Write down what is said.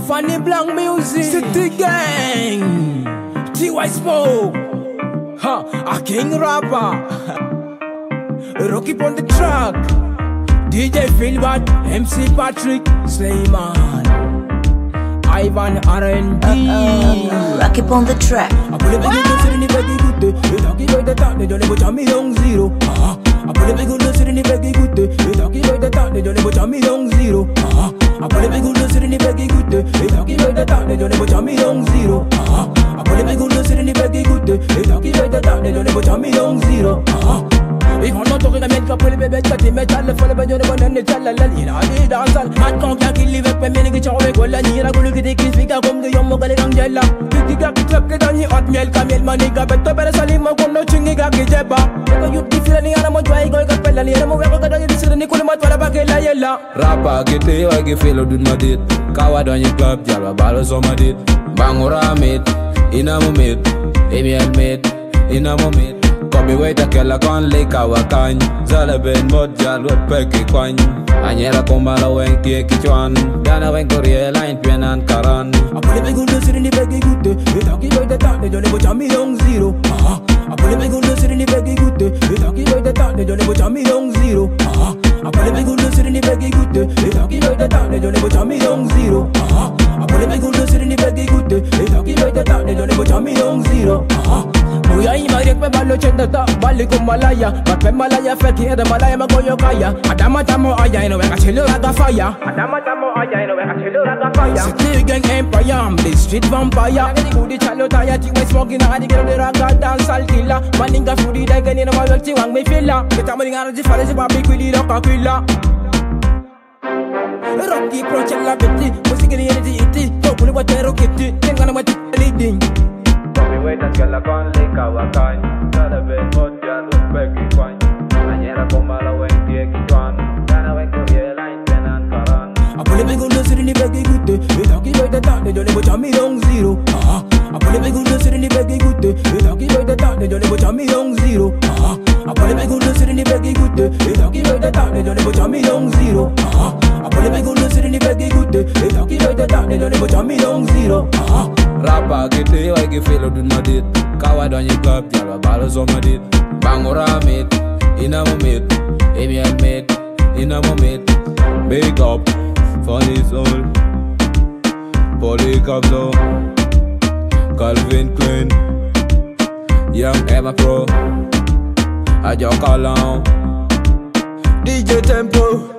Funny Blanc music, City Gang, T.Y. Smoke, a king rapper, Rocky on the track, DJ Philbert, MC Patrick, Slayman, Ivan R&B, Rocky on the track. I put a big good in the baggy good day. You talking about the talk, they don't ever tell me long zero. I put a big good in the baggy good day. You talking about the talk, they don't ever tell me long zero. I put a big good in the baggy good day. You talking about the talk, they don't ever tell me long zero. I put a big good in the baggy good day. You talking about the talk, they don't ever tell me long zero. If I'm not talking, I make a pull baby, cut him, metal, the follow by your one and the channel, you know, I dance all. Mad conk, I kill live up when many get your way, go and you're going to get the kids, we come to your mother and Jella. You got the truck, get on your hot milk, camel, money, got better, better, Salim, no chingy, got the jabba. You differ any animal, dry, go, got Pella, and I'm going to get the Nicola, what about Yella. Rapper, get the I get feel do my did. Coward on your club, Java, ballos on my did. Bangora made, in a moment, Amy made, in a moment. Kobe wait a kella con lake our kind. Zala ben mod jal with pecky coin. Anyera kombala wenki kichuan. Dana wen korea line pen and karan. I put a big good in the baggy good day. You talking about the talk, they don't ever tell me long zero. I put a big good in the baggy good day. You talking about the talk, they don't ever tell me long zero. I put a big good in the baggy good day. You talking about the talk, they don't ever tell me long zero. I put a big good in the baggy good day. You talking about the talk, they don't ever tell me long zero. Buya imarek me balo chenda ta bali ko malaya bakpe malaya feki eda malaya magoyo kaya adama tamo aya ino weka chelo raga fire adama tamo aya ino weka chelo raga fire City Gang Empire I'm the street vampire ngani kudi chalo taya T.Y. Smoke na hadi kero de raga dance al killer maninga fudi daga ni na mawelti wang me fila kita maninga raji fale si babi kwili loka kwila Rocky pro chella beti musiki ni energy iti tokuli wa tero kiti tengana mati leading Wait a girl con lake our kind. Zala ben mod jal with pecky coin. Anyera kombala wenki kichuan. Dana wen korea line pen and karan. I put a big good in the baggy good day. You talking about the talk, they don't ever tell me long zero. I put a big good in the baggy good day. You talking about the talk, they don't ever tell me long zero. I put a big good in the baggy good day. You talking about the talk, they don't ever tell me long zero. I put a big good in the baggy good day. You talking about the talk, they don't ever tell me long zero. Rapper, get the I get feel do my did. Coward on your club, Java, ballos on my did. Bangora made, in a moment, Amy made, in a moment. Big up, for his soul. Poly Cablo, Calvin Klein, Young Emma Pro, Ajo Kalon, DJ Tempo.